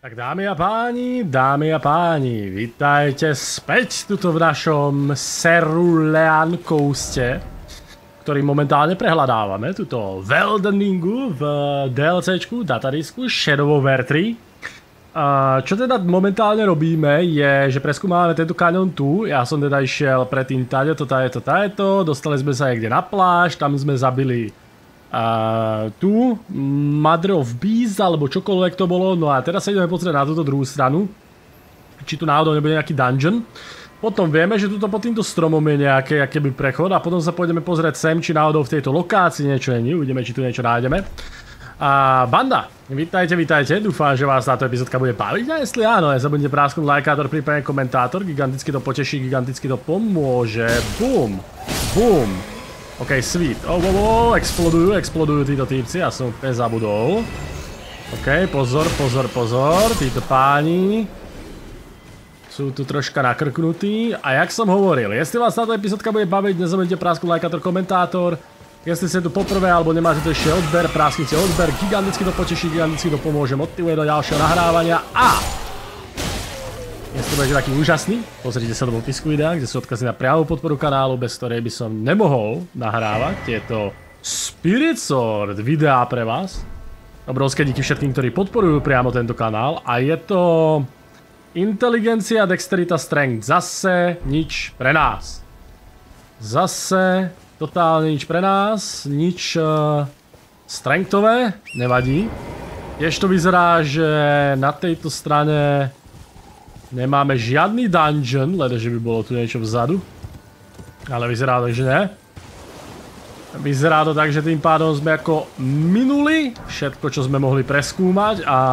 Tak dámy a páni, vítajte späť tuto v našom Cerulean Coaste, ktorý momentálne prehľadávame, tuto v Eldeningu, v DLCčku, datadisku Shadow of War 3. Čo teda momentálne robíme je, že preskúmávame tento kaňon tu, ja som teda išiel predtým tadeto, dostali sme sa niekde na pláž, tam sme zabili tu, Mother of Beasts, alebo čokoľvek to bolo, no a teraz sa ideme pozrieť na túto druhú stranu, či tu náhodou nebude nejaký dungeon. Potom vieme, že tuto pod týmto stromom je nejaký akéby prechod a potom sa pôjdeme pozrieť sem, či náhodou v tejto lokácii niečo není, uvidíme, či tu niečo nájdeme. Banda, vítajte, dúfam, že vás táto epizódka bude baviť a jestli áno, nezabudnite prásknuť lajkátor, prípadne komentátor, giganticky to poteší, giganticky to pomôže, bum, bum. OK, sweet. Explodujú títo týpci, ja som úplne zabudol. OK, pozor, títo páni sú tu troška nakrknutí. A jak som hovoril, jestli vás táto epizódka bude baviť, nezabudnite prásknuť lajkátor, komentátor. Jestli ste tu poprvé, alebo nemáte tu ešte odber, prásknite odber, giganticky to poteší, giganticky to pomôže, motivuje do ďalšieho nahrávania a jestli budete taký úžasný, pozrite sa do popisku videa, kde sú odkazy na priamu podporu kanálu, bez ktorej by som nemohol nahrávať tieto Spirit Sword videá pre vás. Obrovské díky všetkým, ktorí podporujú priamo tento kanál a je to inteligencia, dexterita, strength. Zase nič pre nás. Zase totálne nič pre nás, nič strengthové, nevadí. Tiež to vyzerá, že na tejto strane nemáme žiadny dungeon, ledaže by bolo tu niečo vzadu. Ale vyzerá to, že ne. Vyzerá to tak, že tým pádom sme ako minuli všetko, čo sme mohli preskúmať a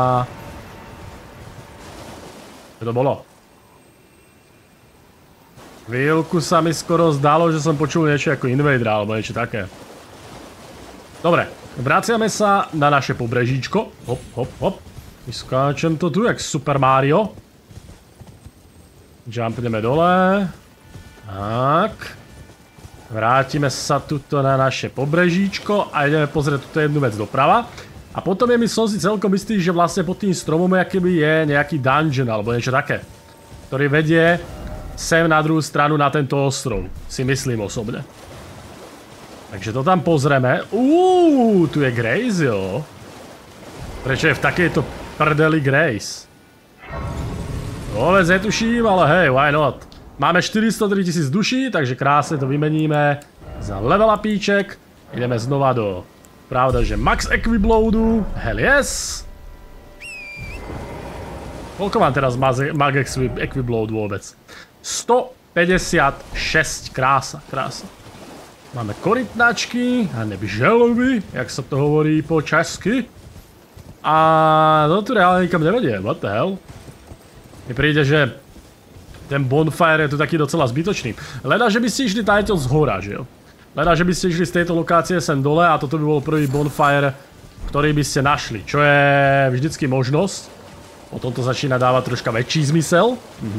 čo to bolo? Chvíľku sa mi skoro zdalo, že som počul niečo ako Invader alebo niečo také. Dobre, vraciame sa na naše pobrežíčko. Hop. Vyskáčem to tu, jak Super Mario. Jumpneme dole. Tak. Vrátime sa tuto na naše pobrežíčko a ideme pozrieť túto jednu vec doprava. A potom je mi som si celkom istý, že vlastne pod tým stromom akoby je nejaký dungeon alebo niečo také, ktorý vedie sem na druhú stranu na tento ostrov. Si myslím osobne. Takže to tam pozrieme. Tu je Grace, jo. Prečo je v takejto prdeli Grace? Vôbec netuším, ale hej, why not? Máme 403 000 duší, takže krásne to vymeníme za level upíček. Ideme znova do, pravda, že max equibloadu. Hell yes! Koľko mám teraz max equibload vôbec? 156, krása. Máme korytnačky a nebželovy, jak sa to hovorí po česky. A to tu reálne nikam nevedie, what the hell? Mi príde, že ten bonfire je tu taký docela zbytočný. Leda, že by ste išli tajto z hora, že jo? Leda, že by ste išli z tejto lokácie sem dole a toto by bol prvý bonfire, ktorý by ste našli. Čo je vždycky možnosť. Potom to začína dávať troška väčší zmysel.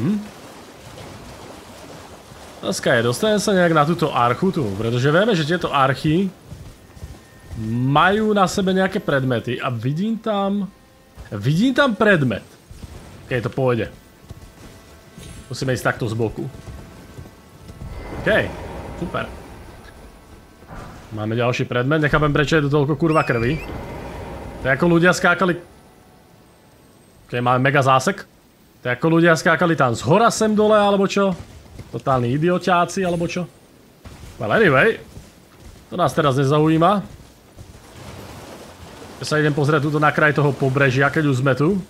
Otázka je, dostanem sa nejak na túto archu tu, pretože vieme, že tieto archy majú na sebe nejaké predmety a vidím tam predmet. Keď to pôjde. Musíme ísť takto z boku. OK, super. Máme ďalší predmet, nechápem prečo je tu toľko kurva krvi. To je ako ľudia skákali... OK, máme mega zásek. To je ako ľudia skákali tam z hora sem dole, alebo čo? Totálni idioťáci, alebo čo? Well anyway, to nás teraz nezaujíma. Ja sa idem pozrieť tuto na kraj toho pobrežia, keď už sme tu.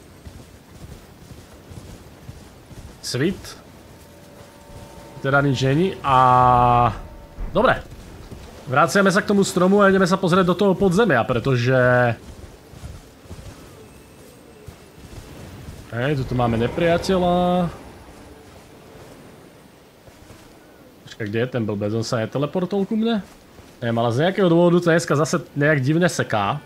Sweet. Teda nič není a... Dobre. Vraciame sa k tomu stromu a ideme sa pozrieť do toho podzemia, pretože... Hej, tuto máme nepriateľa. Počkaj, kde je ten blbec? On sa neteleportol ku mne? Neviem, ale z nejakého dôvodu to dneska zase nejak divne seká.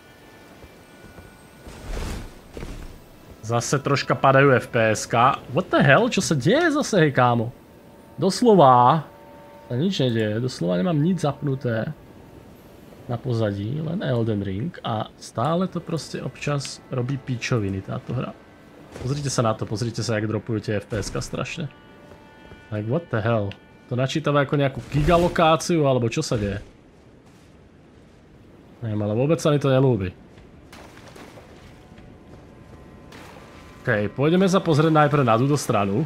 Zase troška padajú FPS-ka. What the hell? Čo sa deje zase, hej kámo? Doslova sa nič nedieje. Doslova nemám nič zapnuté. na pozadí, len Elden Ring a stále to proste občas robí píčoviny táto hra. Pozrite sa na to, pozrite sa, jak dropujú tie FPS-ka strašne. Like what the hell? To načítava ako nejakú gigalokáciu, alebo čo sa deje? Neviem, ale vôbec sa mi to nelúbi. OK, pôjdeme sa pozrieť najprv na túto stranu.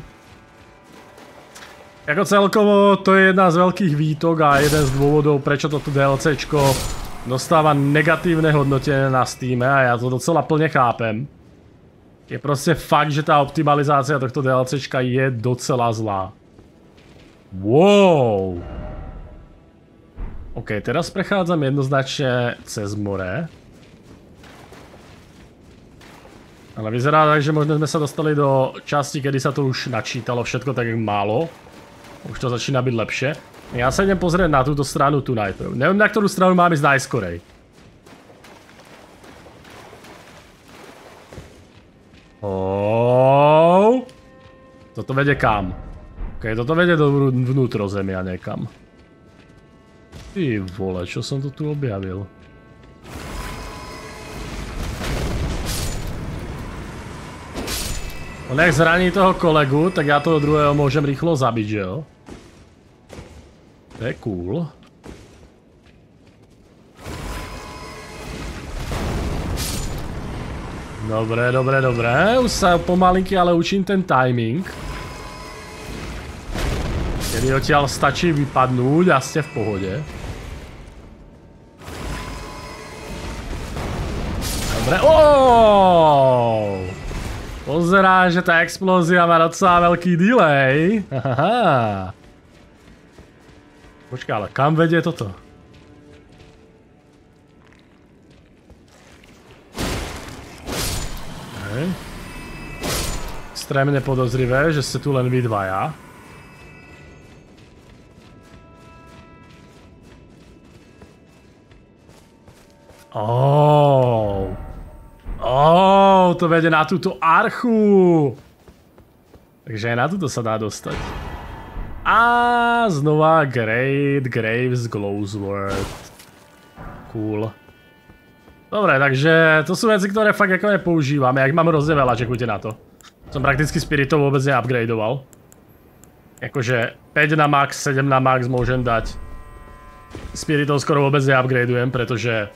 Jako celkovo to je jedna z veľkých výtok a jeden z dôvodov, prečo toto DLCčko dostáva negatívne hodnotenie na Steame a ja to docela plne chápem. Je proste fakt, že tá optimalizácia tohto DLCčka je docela zlá. Wow! OK, teraz prechádzam jednoznačne cez more. Ale vyzerá tak, že možno sme sa dostali do časti, kedy sa to už načítalo všetko tak, jak málo. Už to začína byť lepšie. Ja sa idem pozrieť na túto stranu tu najprv. Neviem, na ktorú stranu mám ísť najskorej. Toto vedie kam? OK, toto vedie do vnútrozemia niekam. Ty vole, čo som to tu objavil? On jak zraní toho kolegu, tak ja toho druhého môžem rýchlo zabiť, že jo? To je cool. Dobre, dobre, dobre. Už sa pomalinky ale učím ten timing. Kedy odtiaľ stačí vypadnúť a ste v pohode. Dobre, Pozerám, že tá explózia má docela veľký delay. Hahaha. Počkaj, ale kam vedie toto? Okay. Extrémne podozrivé, že ste tu len vy dvaja. To vedie na túto archu. Takže aj na túto sa dá dostať. A znova Great Graves Glowsworth. Cool. Dobre, takže to sú veci, ktoré fakt ako nepoužívam. Ja ich mám hrozne veľa, čekujte na to. Som prakticky spiritov vôbec neupgradeoval. Akože 5 na max, 7 na max môžem dať. Spiritov skoro vôbec neupgradujem, pretože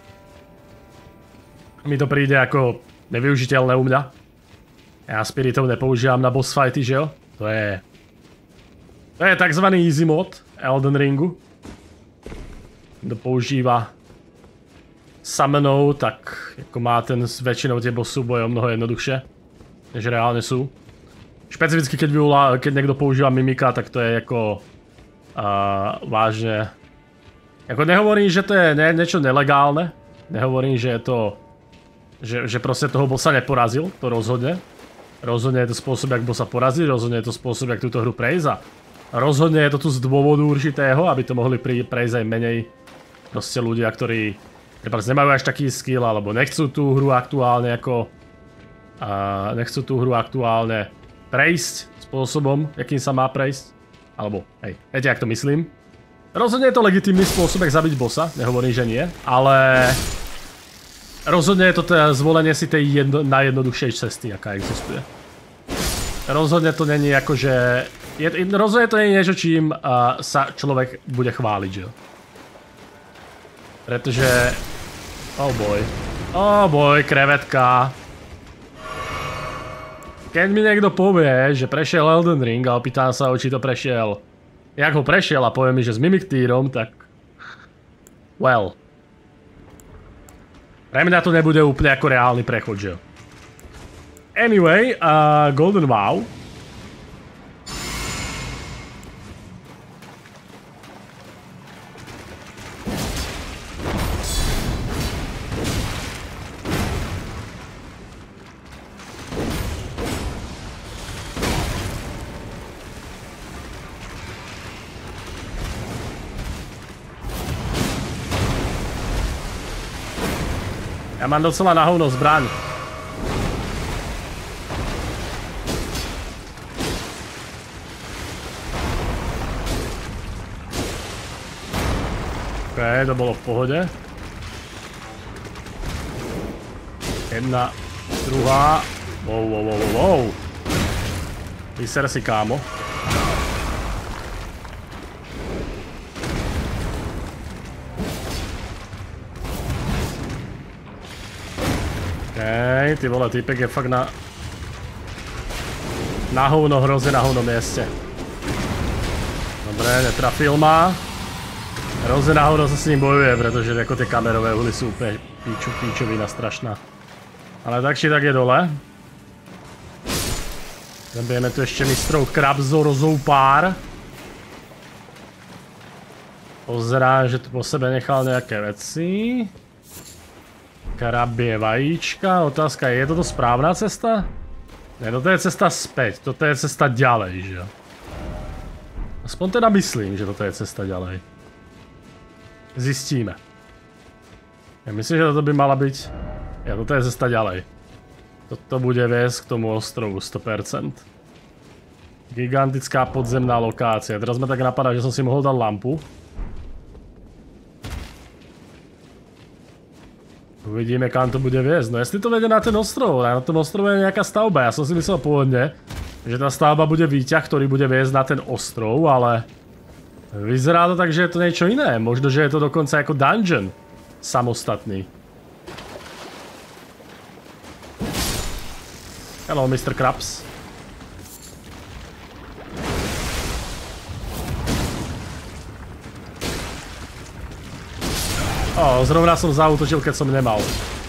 mi to príde ako nevyužiteľné u mňa. Ja spiritov nepoužívam na boss fighty, že jo? To je takzvaný easy mod Elden Ringu. Kto používa summonov, tak ako má ten s väčšinou tie boss súboje o mnoho jednoduchšie, než reálne sú. Špecificky keď niekto používa mimika, tak to je ako vážne. Ako nehovorím, že to je niečo nelegálne. Nehovorím, že je to že proste toho bossa neporazil, to rozhodne. Rozhodne je to spôsob, jak bossa poraziť, rozhodne je to spôsob, jak túto hru prejsť a rozhodne je to tu z dôvodu určitého, aby to mohli prejsť aj menej proste ľudia, ktorí nemajú až taký skill, alebo nechcú tú hru aktuálne prejsť spôsobom, jakým sa má prejsť. Alebo, hej, viete, jak to myslím. Rozhodne je to legitímny spôsob, jak zabiť bossa, nehovorím, že nie, ale rozhodne je to zvolenie si tej najjednoduchšej cesty, aká existuje. Rozhodne to není akože... Rozhodne to není niečo, čím sa človek bude chváliť, že jo? Pretože... Oh boy, krevetka. Keď mi niekto povie, že prešiel Elden Ring a opýtam sa ho, či to prešiel... Jak ho prešiel a povie mi, že s Mimiktýrom, tak... Well... Pre mňa to nebude úplne ako reálny prechod, že jo. Anyway, Golden Vow. Ja mám docela na hovno zbraň. OK, to bolo v pohode. Jedna, druhá. Wow. Vyser si, kámo. Okej, ty vole, týpek je fakt na hovno, hrozně na hovno městě. Dobré, netrafil má. Hrozně na hovno se s ním bojuje, protože jako ty kamerové uhly jsou úplně píčovina strašná. Ale tak či tak je dole. Zabijeme tu ještě mistrou Krabzo rozoupár. Pozerá, že tu po sebe nechal nějaké věci. Krabě vajíčka. Otázka je toto správná cesta? Ne, toto je cesta zpět, toto je cesta ďalej, že jo? Aspoň teda myslím, že toto je cesta ďalej. Zjistíme. Já myslím, že toto by mala být... Ja, toto je cesta ďalej. Toto bude viesť k tomu ostrovu 100%. Gigantická podzemná lokácia. Teraz ma tak napadá, že som si mohol dať lampu. Uvidíme, kam to bude viesť. No jestli to vede na ten ostrov, na tom ostrove je nejaká stavba. Ja som si myslel pôvodne, že tá stavba bude výťah, ktorý bude viesť na ten ostrov, ale... Vyzerá to tak, že je to niečo iné. Možno, že je to dokonca ako dungeon. Samostatný. Hello, Mr. Krabs. Zrovna som zaútočil, keď som nemal.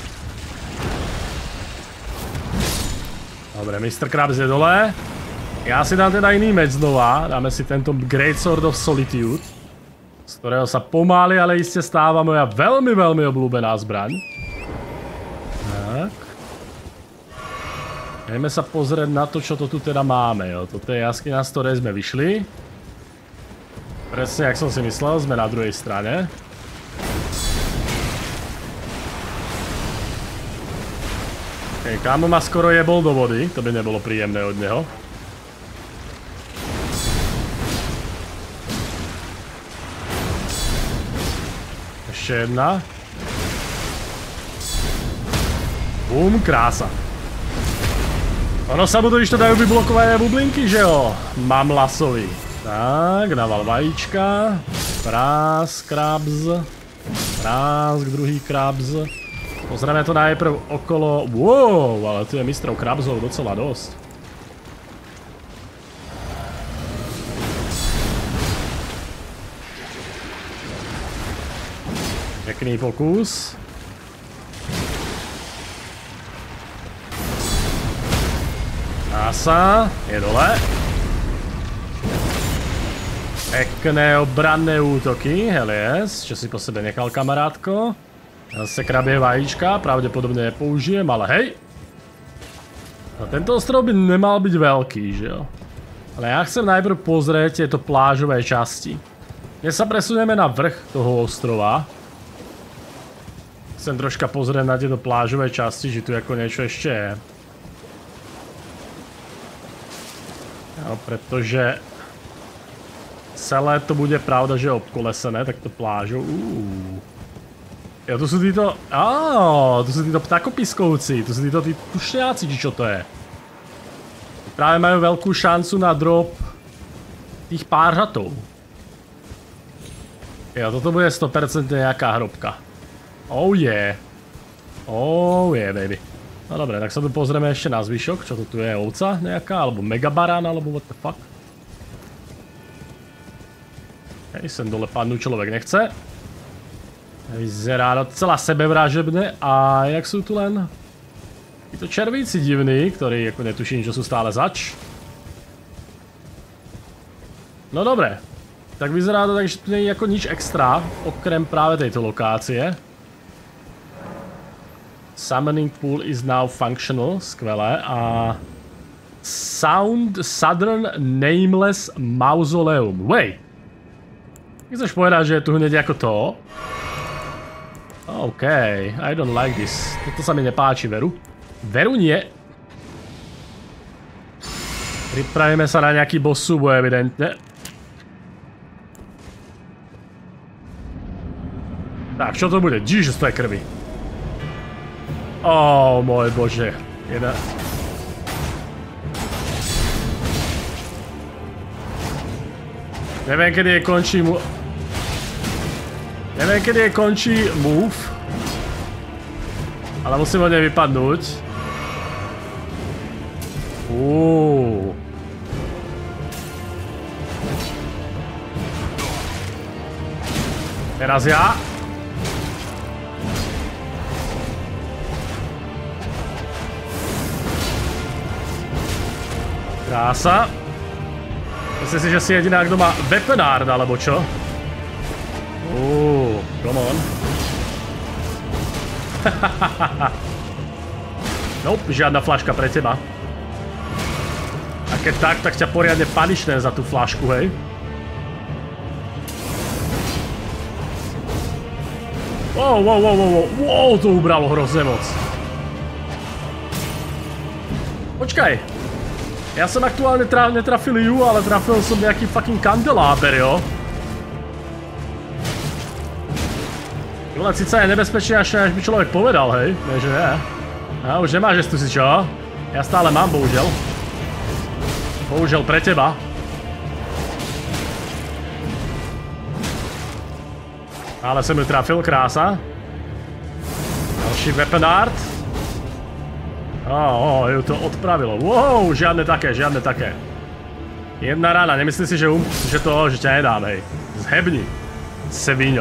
Dobre, Mr. Krabs je dole. Ja si dám teda iný meč znova. Dáme si tento Great Sword of Solitude, z ktorého sa pomaly, ale iste stáva moja veľmi obľúbená zbraň. Tak. Ideme sa pozrieť na to, čo to tu teda máme, jo. Toto je jaskyňa, z ktorej sme vyšli. Presne, jak som si myslel, sme na druhej strane. Hej, kámo ma skoro jebol do vody, to by nebolo príjemné od neho. Ešte jedna. Bum, krása. Ono sa mu totiž to dajú vyblokované bublinky, že jo? Mamlasovi. Tak, naval vajíčka. Prásk, krabs. Prásk, druhý krabs. Pozrieme to najprv okolo... Wow, ale tu je mistrov krabzov docela dosť. Pekný pokus. Nása, je dole. Pekné obranné útoky, hell yes, čo si po sebe nechal, kamarátko. Zase krabie vajíčka, pravdepodobne nepoužijem, ale hej. A tento ostrov by nemal byť veľký, že jo? Ale ja chcem najprv pozrieť tieto plážové časti. Dnes sa presunieme na vrch toho ostrova. Chcem troška pozrieť na tieto plážové časti, že tu ako niečo ešte je. No, pretože celé to bude pravda, že obkolesené takto plážou. Jo, tu sú títo... tu sú títo ptakopiskovci, tu sú títo tušňáci, či čo to je. Práve majú veľkú šancu na drop tých pářatov. Jo, toto bude 100% nejaká hrobka. Oh yeah. Oh yeah, baby. No dobre, tak sa tu pozrieme ešte na zvyšok, čo to tu je, ovca nejaká, alebo megabarán, alebo what the fuck. Hej, sem dole padnúť človek nechce. Vyzerá docela sebevražebne a jak sú tu len títo červíci divní, ktorí ako netuším, čo sú stále zač. No dobre, tak vyzerá to tak, že tu nie je ako nič extra, okrem práve tejto lokácie. Summoning pool is now functional, skvelé, a Southern Nameless Mausoleum. Wait! Chceš povedať, že je tu hneď ako to? OK, I don't like this. Toto sa mi nepáči, veru? Veru nie. Pripravíme sa na nejaký boss súboj, evidentne. Tak, čo to bude? Jesus, to je krvi. Oh, môj bože. Jedna... Neviem, kedy je končí mu... Neviem, kedy je končí move. Ale musím od nej vypadnúť. Teraz ja. Krása. Myslím si, že si jediná, kdo má weaponard, alebo čo? Come on. Nope, žiadna flaška pre teba. A keď tak ťa poriadne punishnem za tú flašku, hej. Wow, to ubralo hrozne moc. Počkaj. Ja som aktuálne netrafil ju, ale trafil som nejaký fucking kandeláber, jo. Tohle síce je nebezpečnejšie, až by človek povedal, hej. Ne, že ne. A už nemáš estu si čo? Ja stále mám, bohužel. Bohužel pre teba. Ale som ju trafil, krása. Ďalší weaponard. Ju to odpravilo. Wow, žiadne také. Jedna rána, nemyslí si, že ťa nedám, hej. Zhebni. Sevíňo.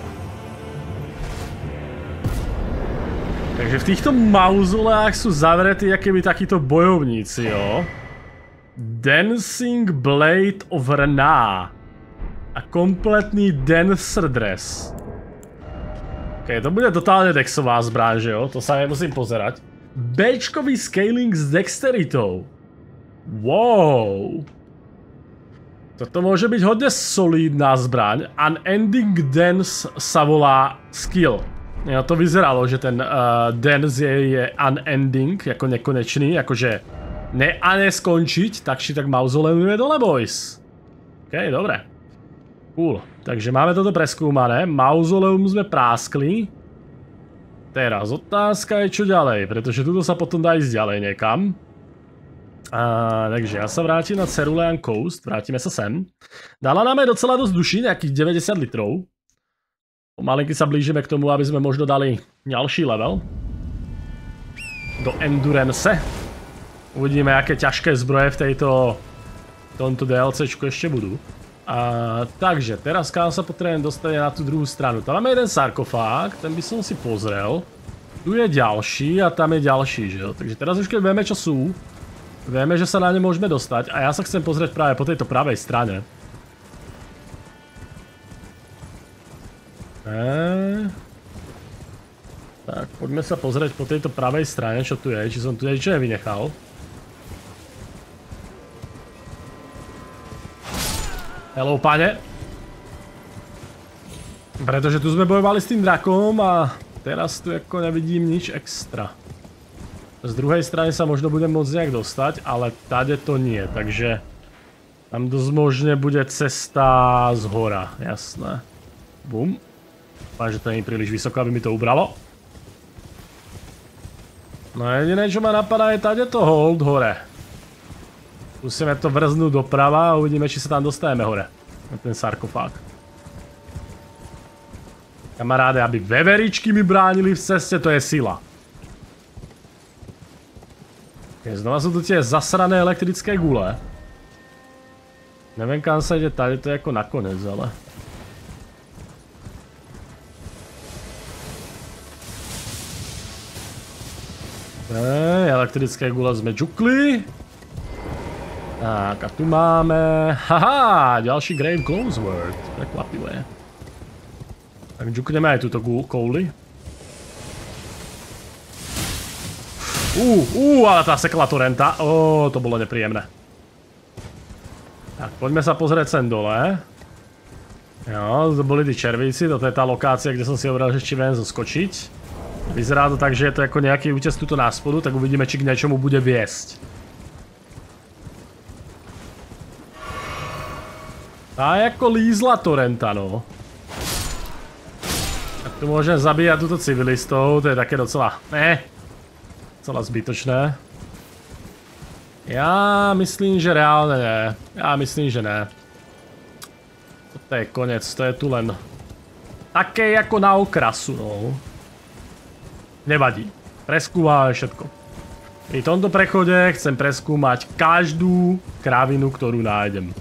Takže v týchto mauzoleách sú zavretí akéby takíto bojovníci, jo. Dancing Blade of Rena. A kompletný dancer dress. OK, to bude totálne dexová zbraň, že jo? To sa nemusím pozerať. Bčkový scaling s dexteritou. Wow. Toto môže byť hodne solidná zbraň. Unending Dance sa volá skill. Ja, to vyzeralo, že ten dance je unending, ako nekonečný, akože neskončiť, tak si tak mauzoleujeme dole, boys. OK, dobre. Cool. Takže máme toto preskúmané. Mauzoleum sme práskli. Teraz otázka je čo ďalej, pretože tuto sa potom dá ísť ďalej niekam. Takže ja sa vrátim na Cerulean Coast, vrátime sa sem. Dala nám je docela dosť duší, nejakých 90 litrov. Pomalinky sa blížime k tomu, aby sme možno dali ďalší level. Do Endurance. Uvidíme, aké ťažké zbroje v tomto DLCčku ešte budú. Takže teraz kam sa potrebujem dostať na tú druhú stranu. Tam máme jeden sarkofág, ten by som si pozrel. Tu je ďalší a tam je ďalší, že jo? Takže teraz už keď vieme, čo sú, vieme, že sa na ne môžeme dostať a ja sa chcem pozrieť práve po tejto pravej strane. Tak, poďme sa pozrieť po tejto pravej strane, čo tu je, či som tu niečo nevynechal. Hello, pane. Pretože tu sme bojovali s tým drakom a teraz tu ako nevidím nič extra. Z druhej strany sa možno budem môcť nejak dostať, ale tade to nie, takže tam dosť možne bude cesta z hora, jasné. Bum. Dúfam, že to nie je príliš vysoko, aby mi to ubralo. No jediné, čo ma napadá, je tade to hold hore. Musíme to vrznúť doprava a uvidíme, či sa tam dostaneme hore. Na ten sarkofág. Kamaráde, aby veveričky mi bránili v ceste, to je sila. Znova sú tu tie zasrané elektrické gule. Neviem, kam sa ide, tady to je ako nakonec, ale... Elektrické gule sme džukli. Tak a tu máme... Haha, ďalší Grave Closeword. Prekvapivé. Tak džukneme aj túto kouli. Ale tá sekla torrenta. To bolo nepríjemné. Tak, poďme sa pozrieť sem dole. Jo, to boli tí červíci, toto je tá lokácia, kde som si hovoril, že či viem zoskočiť. Vyzerá to tak, že je to ako nejaký útes tuto na spodu, tak uvidíme, či k niečomu bude viesť. Tá je ako lízla torrenta, no. Tak tu môžem zabíjať túto civilistov, to je také docela... Celá zbytočné. Já myslím, že reálně ne. Já myslím, že ne. To je konec, to je tu len také jako na okrasu, no. Nevadí. Preskúmame všetko. Pri tomto prechode chcem preskúmať každú kravinu, ktorú nájdem.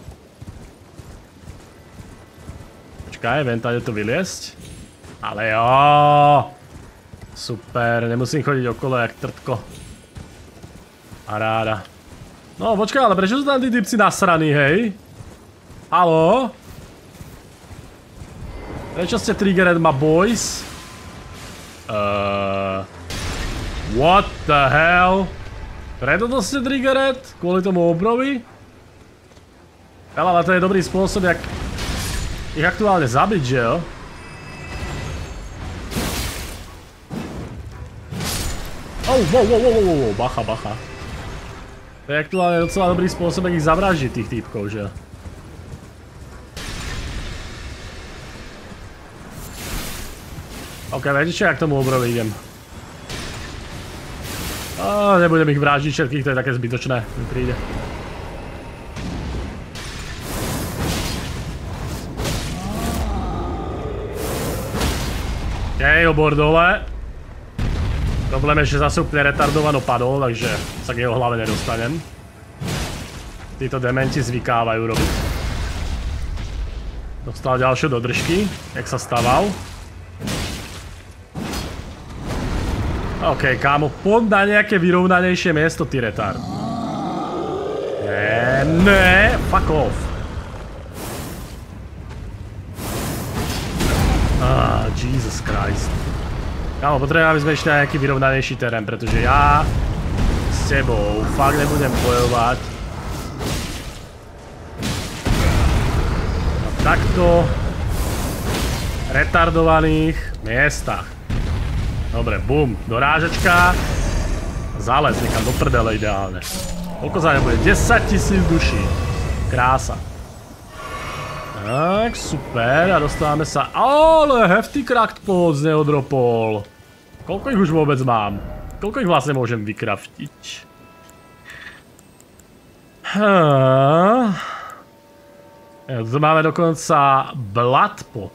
Počkaj, viem tady to vyliesť. Ale jo. Super, nemusím chodiť okolo jak trtko. Paráda. No počkaj, ale prečo sú tam tí typci nasraní, hej? Haló? Prečo ste triggered my boys? What the hell? Preto to ste triggered? Kvôli tomu obrovi? Ale to je dobrý spôsob, jak ich aktuálne zabiť, že jo? Oh, wow, bacha. To je aktuálne docela dobrý spôsob, jak ich zavraždiť, tých týpkov, že jo? Ok, viete čo, jak tomu obrovi idem? Nebudem ich vraždiť všetkých, to je také zbytočné, mi príde. Ok, obor dole. Problém je, že zase úplne retardovano padol, takže sa k jeho hlave nedostanem. Títo dementi zvykávajú robiť. Dostal ďalšie do držky, jak sa staval. OK, kámo, poď na nejaké vyrovnanejšie miesto, ty retard. Ne, fuck off. Jesus Christ. Kámo, potrebujem, aby sme išli na nejaký vyrovnanejší terén, pretože ja s tebou fakt nebudem bojovať na takto retardovaných miestach. Dobre, bum, dorážačka. Zález niekam do prdele ideálne. Koľko za ne bude? 10 000 duší. Krása. Tak, super, a dostávame sa... Ale hefty cracked pods neodropol. Koľko ich už vôbec mám? Koľko ich vlastne môžem vykraftiť? Tu máme dokonca blood pot.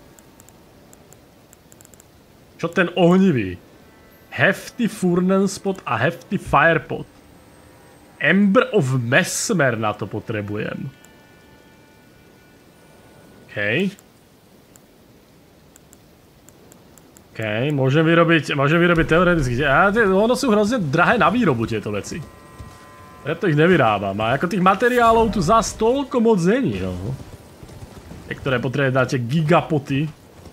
Čo ten ohnivý? Hefty furnace pot a hefty fire pot. Ember of Mesmer na to potrebujem. OK. OK, môžem vyrobiť teoreticky. Ono sú hrozne drahé na výrobu tieto veci. Preto ich nevyrábam. A ako tých materiálov tu zás toľko moc není, no. Niektoré potrebujete dáte gigapoty.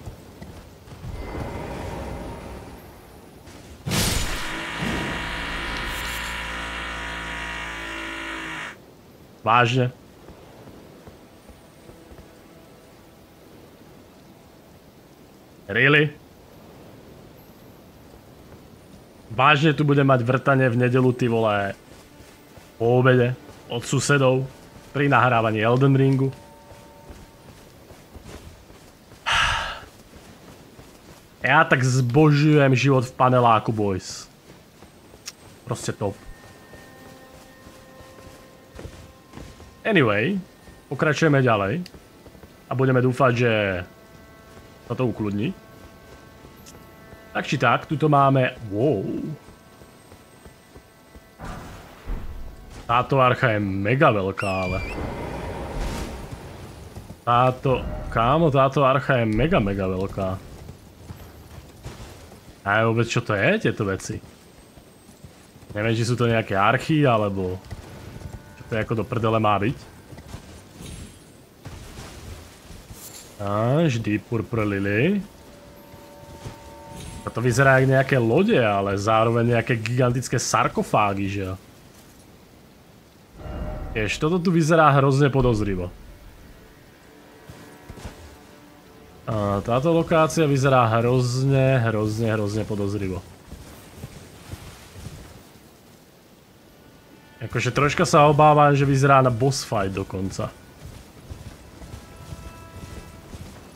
Vážne. Really? Vážne tu budem mať vrtanie v nedelu, ty vole, po obede, od susedov, pri nahrávaní Elden Ringu. Ja tak zbožujem život v paneláku, boys. Proste top. Anyway, pokračujeme ďalej. A budeme dúfať, že sa to ukludní. Tak či tak, tuto máme... Wow. Táto archa je mega veľká, ale... Kámo, táto archa je mega veľká. A vôbec čo to je, tieto veci? Neviem, či sú to nejaké archy, alebo... Čo to je, ako do prdele má byť. Vždy Purple Lily. A to vyzerá jak nejaké lode, ale zároveň nejaké gigantické sarkofágy, že jo? Jež, toto tu vyzerá hrozne podozrivo. A táto lokácia vyzerá hrozne podozrivo. Akože troška sa obávam, že vyzerá na boss fight dokonca.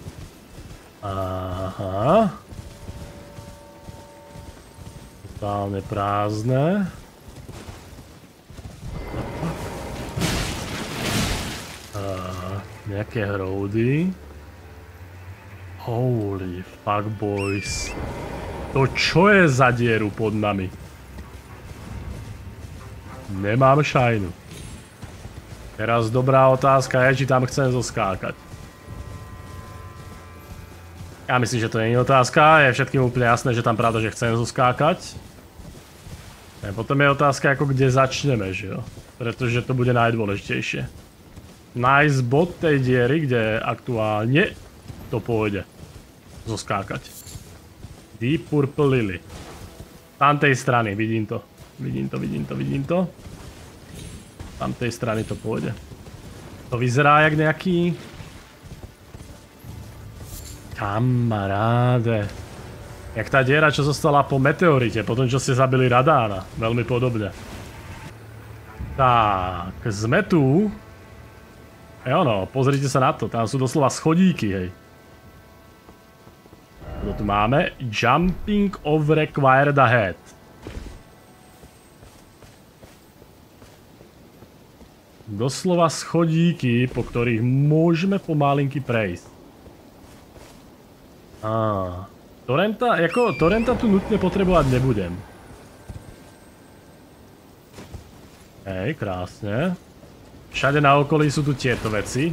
Aha. Totálne Úplne prázdne. Nejaké hroudy. Holy fuck boys. To čo je za dieru pod nami? Nemám šajnu. Teraz dobrá otázka je, či tam chcem zoskákať. Ja myslím, že to nie je otázka, je všetkým úplne jasné, že tam pravda, že chcem zoskákať. A potom je otázka, ako kde začneme, že jo? Pretože to bude najdôležitejšie. Nájsť bod tej diery, kde aktuálne to pôjde zoskákať. Deep Purple Lily. Tam tej strany, vidím to. Vidím to. Tam tej strany to pôjde. To vyzerá jak nejaký... Kamaráde. Jak tá diera, čo zostala po meteorite, potom čo ste zabili Radána. Veľmi podobne. Tak, sme tu. Ono, pozrite sa na to, tam sú doslova schodíky, hej. Čo tu máme? Jumping of required ahead. Doslova schodíky, po ktorých môžeme pomalinky prejsť. Torrenta tu nutne potrebovať nebudem. Hej, krásne. Všade na okolí sú tu tieto veci.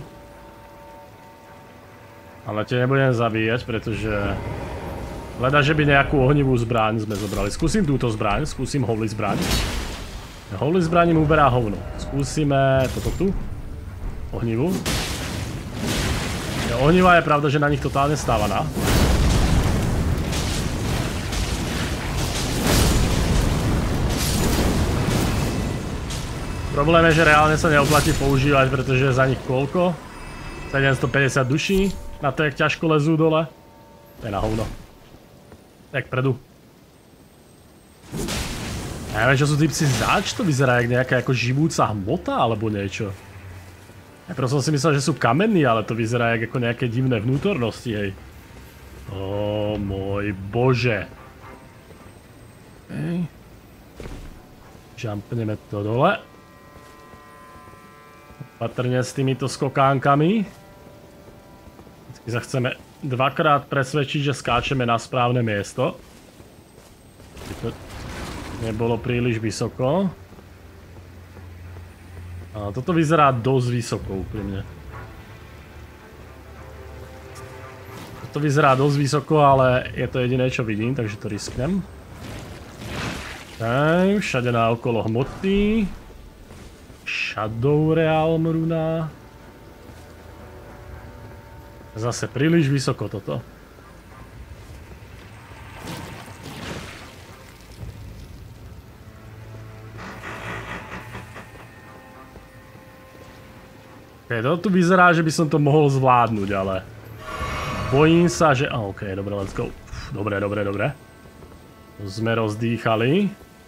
Ale tie nebudem zabíjať, pretože... Hľada, že by nejakú ohnivú zbraň sme zobrali. Skúsim túto zbraň, skúsim Holy zbraň. Holy zbraň im uberá hovno. Skúsime toto tu. Ohnivú. Ohnivá je pravda, že na nich totálne stávaná. Problém je, že reálne sa neoplatí používať, pretože je za nich koľko? 750 duší, na to jak ťažko lezú dole. To je na hovno. Tak predu. Ja neviem, čo sú typci zač, to vyzerá jak nejaká ako živúca hmota alebo niečo. Ja prosto som si myslel, že sú kamenní, ale to vyzerá jak ako nejaké divné vnútornosti, hej. Ó môj bože. Hej. Jumpneme to dole. Patrne s týmito skokánkami. Vždycky sa chceme dvakrát presvedčiť, že skáčeme na správne miesto. To nebolo príliš vysoko. A toto vyzerá dosť vysoko úprimne. Toto vyzerá dosť vysoko, ale je to jediné, čo vidím, takže to risknem. Tak, všade naokolo hmoty. Shadow Realm runa. Zase príliš vysoko toto. To tu vyzerá, že by som to mohol zvládnuť, ale... Bojím sa, že... OK, dobre, let's go. Dobre. Sme rozdýchali.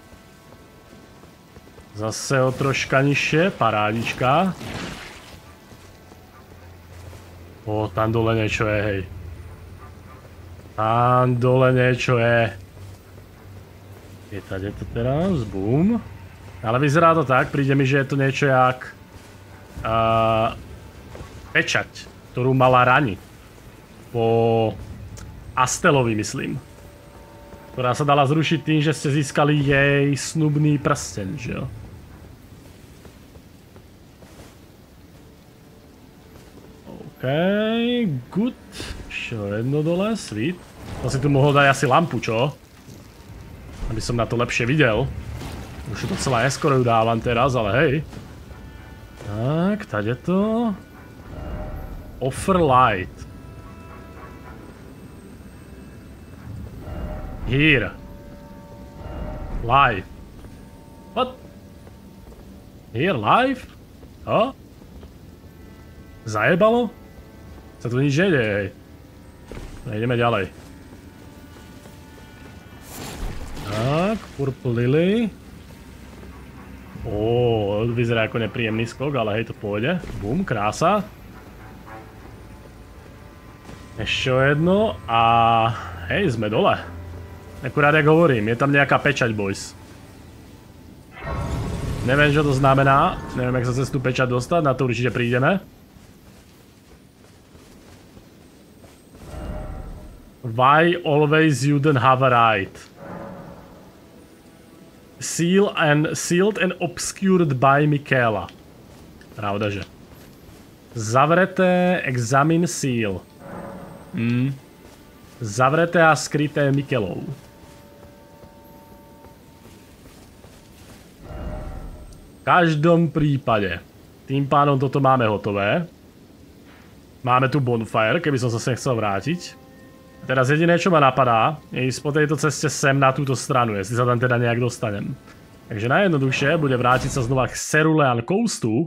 Zase o troška nižšie, parádička. O, tam dole niečo je, hej. Tam dole niečo je. Je tady to teraz, boom. Ale vyzerá to tak, príde mi, že je to niečo jak... pečať, ktorú mala Rani. Po... Astelovi, myslím. Ktorá sa dala zrušiť tým, že ste získali jej snubný prsten, že jo? OK, good. Čo jedno dole, sweet. To si tu mohol dať asi lampu, čo? Aby som na to lepšie videl. Už to celá neskoro ju dávam teraz, ale hej. Tak, tady to. Offer light. Here. Live. What? Here live? O? Zajebalo? Sa tu nič nejde, hej. Ideme ďalej. Tak, Purple Lily. Ó, vyzerá ako nepríjemný skok, ale hej, to pôjde. Bum, krása. Ešte jedno a hej, sme dole. Akurát jak hovorím, je tam nejaká pečať, boys. Neviem, čo to znamená. Neviem, jak sa cez tú pečať dostať, na to určite prídeme. Why always you don't have a right? Sealed and obscured by Michaela. Pravda, že? Zavreté examine seal. Zavreté a skryté Michelou. V každom prípade. Tým pádom toto máme hotové. Máme tu bonfire, keby som sa sem chcel vrátiť. Teraz jediné, čo ma napadá, je ísť po tejto ceste sem na túto stranu, jestli sa tam teda nejak dostanem. Takže najjednoduchšie bude vrátiť sa znova k Cerulean Coastu.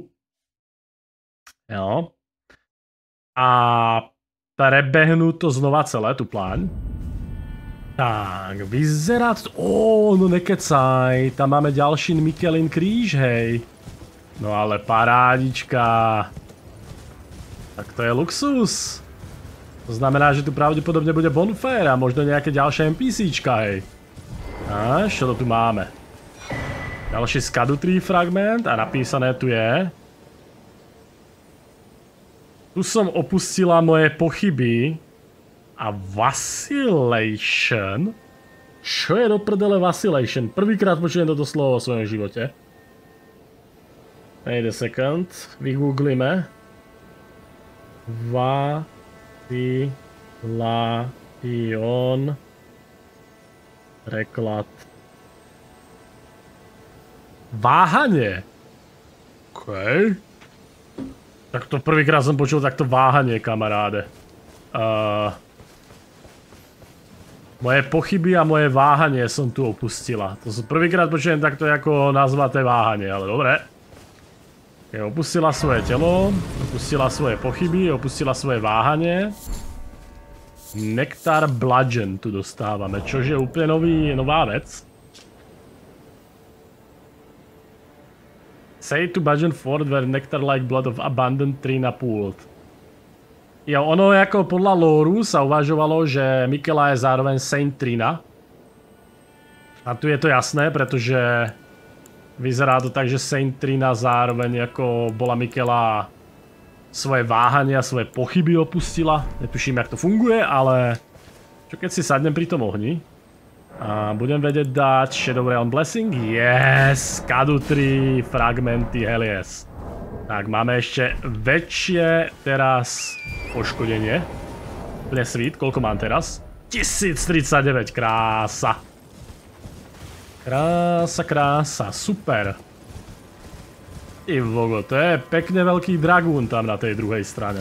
Jo. A prebehnúť to znova celé, tú pláň. Tak, vyzerá to... no nekecaj, tam máme ďalší Michelin kríž, hej. No ale parádička. Tak to je luxus. To znamená, že tu pravdepodobne bude bonfire a možno nejaké ďalšie NPCčka, hej. A čo to tu máme? Ďalší Scadu-Tree fragment a napísané tu je... Tu som opustila moje pochyby a vacillation? Čo je do prdele vacillation? Prvýkrát počujem toto slovo vo svojom živote. Wait a second, vygooglíme. Vacillation. Preklad. Váhanie. Okej. Tak to prvýkrát som počul takto váhanie, kamaráde. Moje pochyby a moje váhanie som tu opustila. To som prvýkrát počujem takto ako nazvaté váhanie, ale dobre. Opustila svoje telo, opustila svoje pochyby, opustila svoje váhanie. Nectar Bludgeon tu dostávame, čož je úplne nová vec. Say to Bludgeon Fort where nectar-like blood of abandoned Trina pooled. Jo, ono jako podľa lóru sa uvažovalo, že Michaela je zároveň Saint Trina. A tu je to jasné, pretože vyzerá to tak, že Saint Trina zároveň ako bola Michaela svoje váhania, svoje pochyby opustila. Netuším, jak to funguje, ale čo keď si sadnem pri tom ohni a budem vedieť dať Shadow Realm Blessing? Yes! Scadu-Tree fragmenty, hell yes. Tak, máme ešte väčšie teraz poškodenie. Úplne sweet, koľko mám teraz? 1039, krása. Krása, krása, super. Ty vogo, to je pekne veľký dragún tam na tej druhej strane.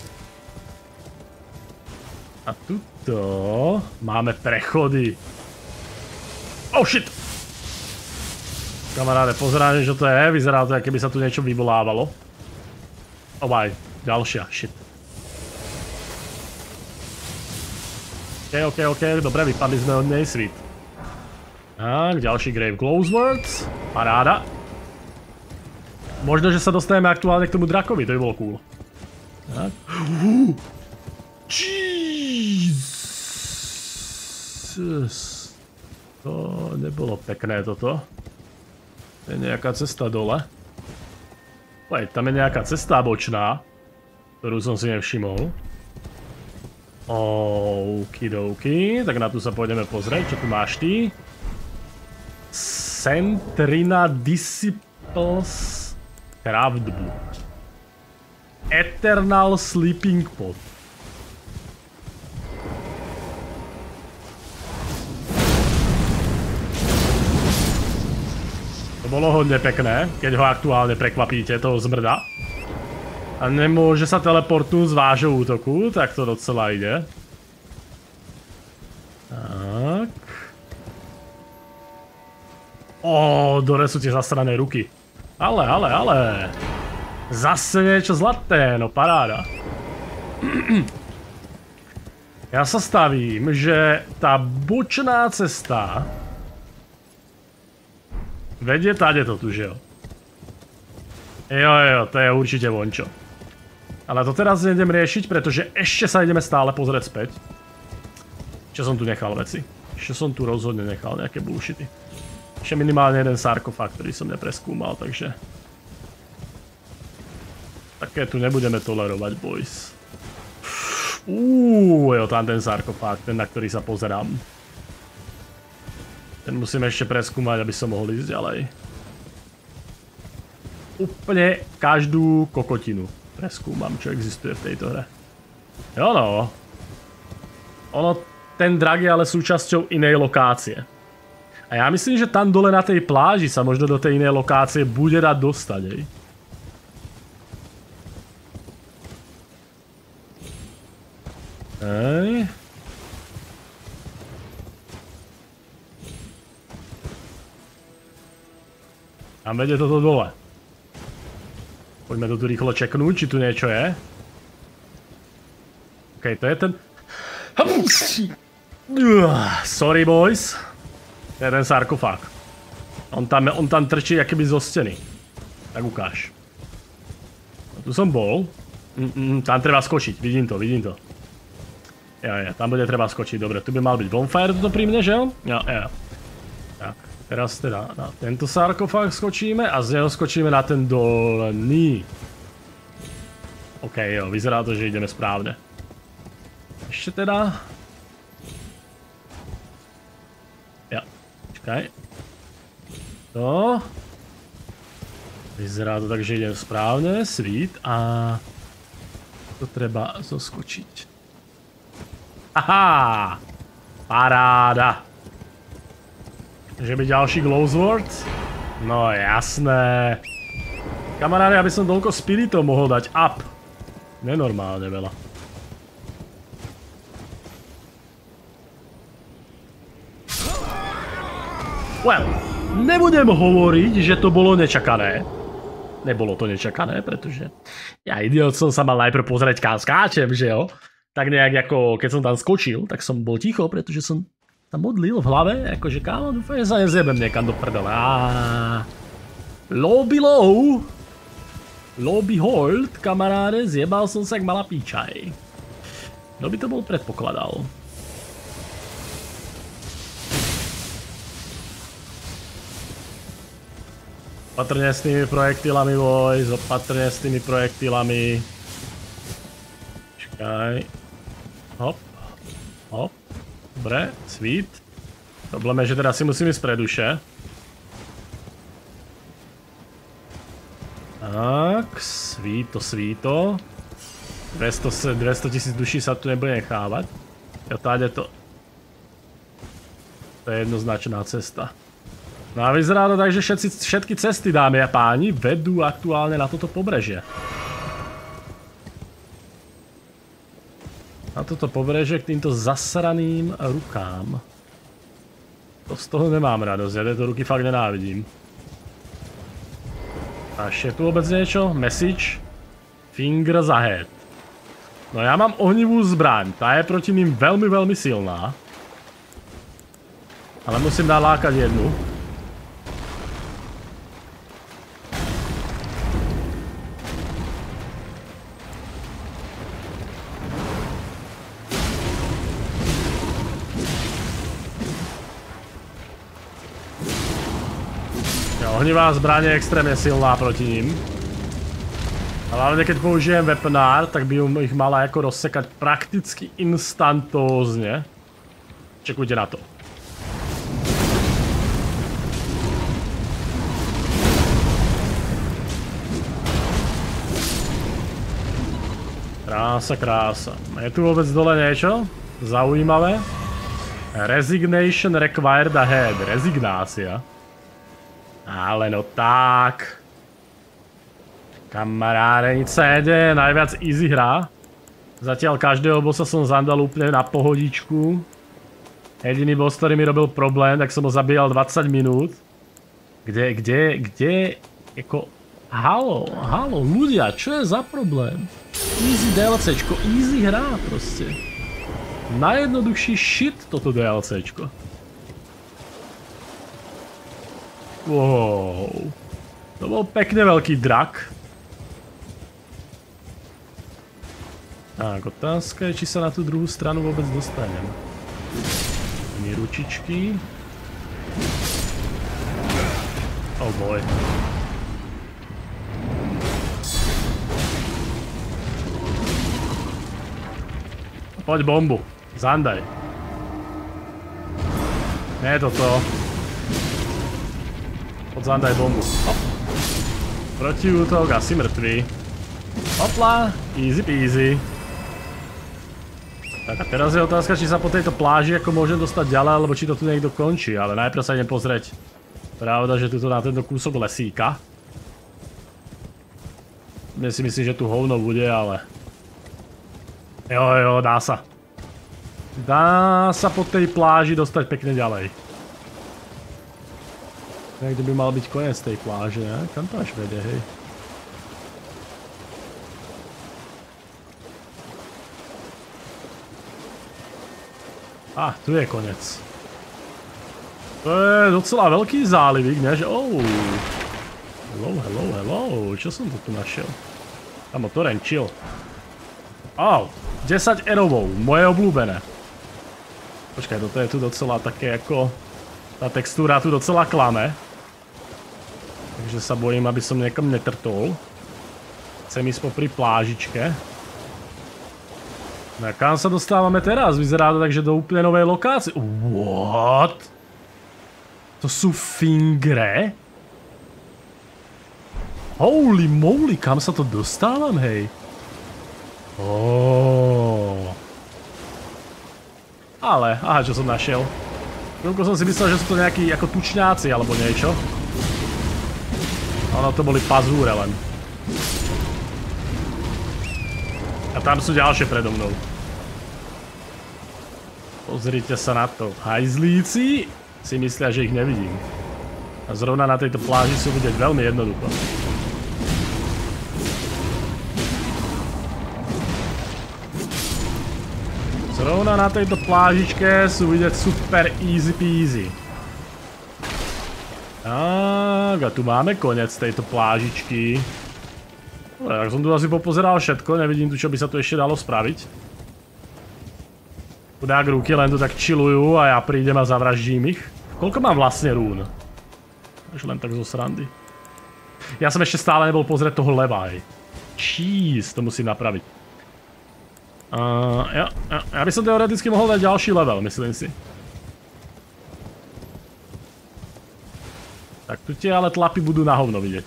A tuto máme prechody. Oh shit! Kamaráde, pozerám, čo to je. Vyzerá to, keby sa tu niečo vyvolávalo. Obaj, ďalšia, shit. OK, dobre, vypadli sme od nej, sweet. Tak, ďalší Grave Closewords. Paráda. Možno, že sa dostaneme aktuálne k tomu drakovi, to by bolo cool. Tak. Jesus. To nebolo pekné toto. Je nejaká cesta dole. Wait, tam je nejaká cesta bočná, ktorú som si nevšimol. Okidoki, tak na tu sa pôjdeme pozrieť, čo tu máš ty. Centrina Disciples Craftbook. Eternal Sleeping Pod. To bolo hodne pekné, keď ho aktuálne prekvapíte, toho zmrda. A nemôže sa teleportnúť z vášho útoku, tak to docela ide. Tak. Dole sú tie zasrané ruky. Ale. Zase niečo zlaté, no paráda. Ja sa stavím, že tá bočná cesta vedie tadeto tu, že jo? Jo, to je určite vončo. Ale to teraz nejdem riešiť, pretože ešte sa ideme stále pozrieť späť. Čo som tu nechal veci? Ešte som tu rozhodne nechal nejaké bullshity. Ešte minimálne jeden sarkofág, ktorý som nepreskúmal, takže... Také tu nebudeme tolerovať, boys. Jo, tam ten sarkofág, ten, na ktorý sa pozerám. Ten musím ešte preskúmať, aby som mohol ísť ďalej. Úplne každú kokotinu preskúmam, čo existuje v tejto hre. Jo no. Ten drak je ale súčasťou inej lokácie. A ja myslím, že tam dole na tej pláži sa možno do tej inej lokácie bude dať dostať, hej. Hej. Tam vedie toto dole. Poďme to tu rýchlo čeknúť, či tu niečo je. OK, to je ten... Sorry, boys. To je ten sarkofág. On tam trčí akoby zo steny. Tak ukáž. No, tu som bol. Tam treba skočiť, vidím to. Ja, tam bude treba skočiť, dobre. Tu by mal byť bonfire tuto pri mne, že jo? Ja. Tak, teraz teda na tento sarkofág skočíme a z neho skočíme na ten dolný. OK, jo, vyzerá to, že ideme správne. Ešte teda... Ja, čakaj. To... Vyzerá to tak, že idem správne, sweet, a... To treba zoskočiť. Aha! Paráda! Že by ďalší glowsword? No jasné. Kamaráde, aby som toľko spiritov mohol dať up. Nenormálne veľa. Well, nebudem hovoriť, že to bolo nečakané. Nebolo to nečakané, pretože ja idiot som sa mal najprv pozrieť, kam skáčem, že jo? Tak nejak ako, keď som tam skočil, tak som bol ticho, pretože som sa modlil v hlave, akože kámo, dúfam, že sa nezjebem niekam do prdele. Low below. Low behold, kamaráde, zjebal som sa jak malá píčaj. Kto by to bol predpokladal? Opatrne s tými projektilami, boys, opatrne s tými projektilami. Čakaj. Hop. Hop. Dobre, sweet. Problém je, že teda si musím ísť pre duše. Tak, svíto. 200 000 duší sa tu nebude nechávať. Jo, táde to. To je jednoznačná cesta. No a vyzerá to tak, že všetky cesty, dámy a páni, vedú aktuálne na toto pobrežie. Na toto pobrežie k týmto zasraným rukám. To z toho nemám radosť, ja tieto ruky fakt nenávidím. A ešte je tu vôbec niečo? Message? Fingers ahead. No ja mám ohnivú zbraň, tá je proti ním veľmi, veľmi silná. Ale musím nalákať jednu. Ohnivá zbraň je extrémne silná proti ním. A hlavne keď použijem weaponár, tak by ich mala ako rozsekať prakticky instantózne. Čekujte na to. Krása. Je tu vôbec dole niečo zaujímavé? Resignation required ahead. Rezignácia. Ale no tak. Kamaráde, nic sa jede, najviac easy hra. Zatiaľ každého bossa som zandal úplne na pohodičku. Jediný boss, ktorý mi robil problém, tak som ho zabíjal 20 minút. Kde, jako... Halo, ľudia, čo je za problém? Easy DLCčko, easy hra proste. Najjednoduchší shit toto DLCčko. Wow. To bol pekne veľký drak. Tak, otázka je, či sa na tú druhú stranu vôbec dostanem. Mi ručičky. Oh boy. Poď bombu. Zandaj. Nie je to to. Poď zandaj bombu. Hop. Protiútok, asi mŕtvý. Hopla. Easy peasy. Tak a teraz je otázka, či sa po tejto pláži ako môžem dostať ďalej, alebo či to tu niekto končí, ale najprv sa idem pozrieť. Pravda, že tuto na tento kúsok lesíka. Dnes si myslím, že tu hovno bude, ale... Jo, dá sa. Dá sa po tej pláži dostať pekne ďalej. Niekde by mal byť koniec tej pláže, ne? Kam to až vede, hej? Tu je konec. To je docela veľký zálivík, ne? Že... Hello. Čo som tu našiel? Tam Toren, chill. 10 erovou, moje obľúbené. Počkaj, toto je tu docela také ako... Tá textúra tu docela klame. Takže sa bojím, aby som niekam netrtol. Chcem ísť popri plážičke. No a kam sa dostávame teraz? Vyzerá to tak, že do úplne novej lokácie. What? To sú fingre? Holy moly, kam sa to dostávam, hej? Ale, čo som našiel. Chvíľku som si myslel, že sú to nejakí ako tučňáci alebo niečo. Ono to boli pazúre len. A tam sú ďalšie predo mnou. Pozrite sa na to. Hajzlíci si myslia, že ich nevidím. A zrovna na tejto pláži sú vidieť veľmi jednoducho. Zrovna na tejto plážičke sú vidieť super easy peasy. Tak, a tu máme koniec tejto plážičky. Dobre, tak som tu asi popozeral všetko, nevidím tu, čo by sa tu ešte dalo spraviť. Chudák ruky len tu tak chillujú a ja prídem a zavraždím ich. Koľko mám vlastne rún? Až len tak zo srandy. Ja som ešte stále nebol pozrieť toho leva, hej. Jeez, to musím napraviť. Ja by som teoreticky mohol dať ďalší level, myslím si. Tak tu tie ale tlapy budú na hovno vidieť.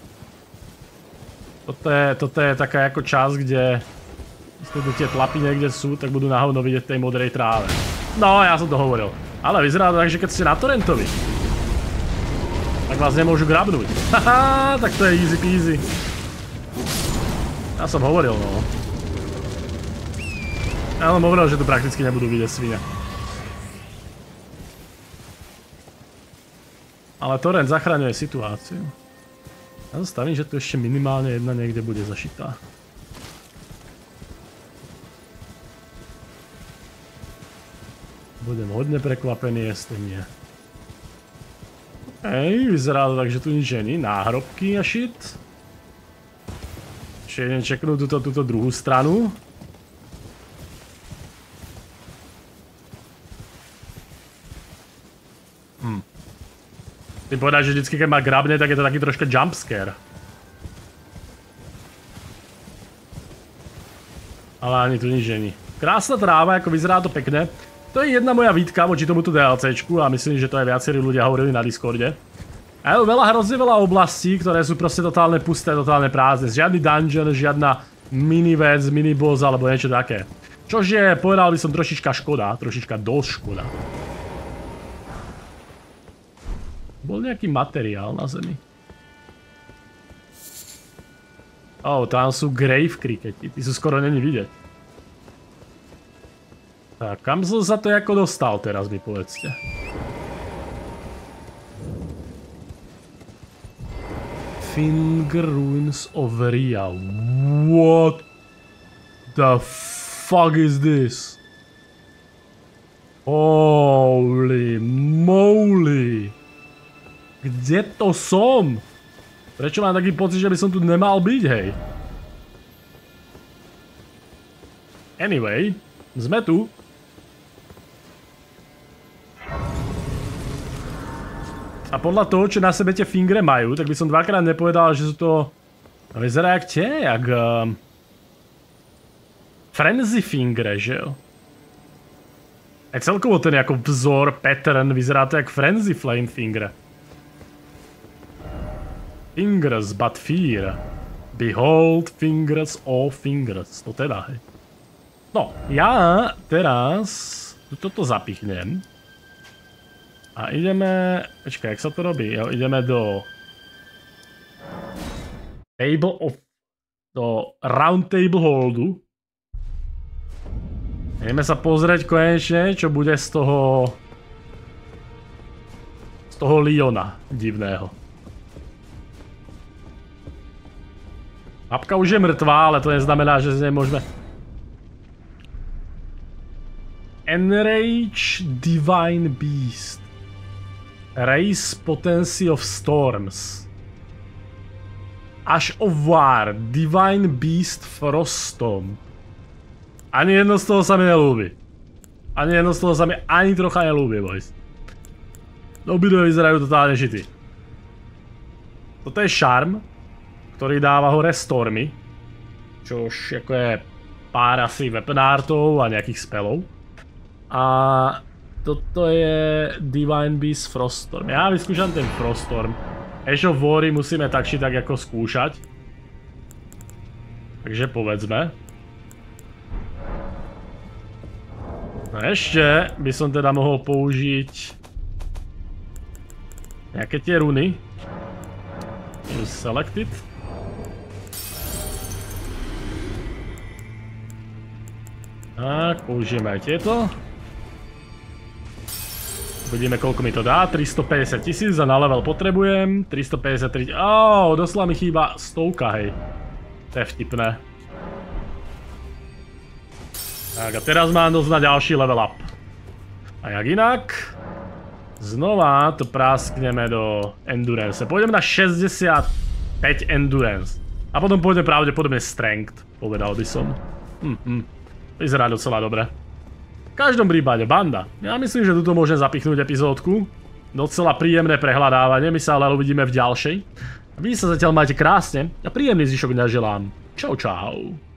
Toto je taká ako časť, kde tu tie tlapy niekde sú, tak budú na hovno vidieť tej modrej tráve. No, ja som to hovoril. Ale vyzerá to tak, že keď ste na Torrentovi, tak vás nemôžu grabnúť. Haha, tak to je easy peasy. Ja som hovoril, no. Ja som hovoril, že tu prakticky nebudú vidieť svine. Ale Torrent zachraňuje situáciu. Ja zastavím, že tu ešte minimálne jedna niekde bude zašitá. Budem hodne prekvapený, jestli nie. Vyzerá to tak, že tu nič není. Náhrobky a shit. Ešte idem čeknúť túto druhú stranu. Chcem povedať, že vždycky, keď ma grabne, tak je to taký troška jumpscare. Ale ani tu nič není. Krásna tráva, ako vyzerá to pekne. To je jedna moja výtka voči tomuto DLCčku a myslím, že to aj viacerí ľudia hovorili na Discorde. A je hrozne veľa oblastí, ktoré sú proste totálne pusté, totálne prázdne. Žiadny dungeon, žiadna minivec, miniboss alebo niečo také. Čože povedal by som trošička škoda, trošička dosť škoda. Bol nejaký materiál na zemi. Tam sú grave crickety, tí sú skoro není vidieť. Tak, kam som sa to ako dostal teraz, mi povedzte. Finger Ruins of Ria. What the fuck is this? Holy moly. Kde to som? Prečo mám taký pocit, že by som tu nemal byť, hej? Anyway, sme tu. A podľa toho, čo na sebe tie fingre majú, tak by som dvakrát nepovedal, že sú to... Vyzerá jak tie, jak... Frenzy fingre, že jo? A celkovo ten jako vzor, pattern, vyzerá to jak Frenzy flame fingre. Fingers but fear. Behold fingers all fingers. To teda, hej. No, ja teraz toto zapichnem. A ideme... Počkaj, jak sa to robí? Jo, ideme do... Table of... Do round table holdu. Ideme sa pozrieť konečne, čo bude z toho... Z toho Liona divného. Mapka už je mrtvá, ale to neznamená, že z nej môžeme... Enrage Divine Beast. Raise Potency of Storms. Ash of War. Divine Beast Frostom. Ani jedno z toho sa mi nelúbi. Ani jedno z toho sa mi ani trocha nelúbi, boys. Obidve vyzerajú totálne šity. Toto je Charm, ktorý dáva hore Stormy. Čož jako je pár asi weapon artov a nejakých spellov. A toto je Divine Beast Froststorm. Ja vyskúšam ten Froststorm. Ash of War musíme tak či tak jako skúšať. Takže povedzme. No ešte by som teda mohol použiť nejaké tie runy. Use selected. Tak, použijeme aj tieto. Uvidíme, koľko mi to dá. 350 000 a na level potrebujem. 353 000. Ó, doslova mi chýba 100, hej. To je vtipné. Tak a teraz mám dosť na ďalší level up. A jak inak? Znova to práskneme do endurance. Pôjdem na 65 endurance. A potom pôjdem pravdepodobne strength, povedal by som. Vyzerá docela dobre. V každom prípade banda. Ja myslím, že tuto môžem zapichnúť epizódku. Docela príjemné prehľadávanie, my sa ale uvidíme v ďalšej. Vy sa zatiaľ majte krásne a príjemný zvyšok dňa želám. Čau čau.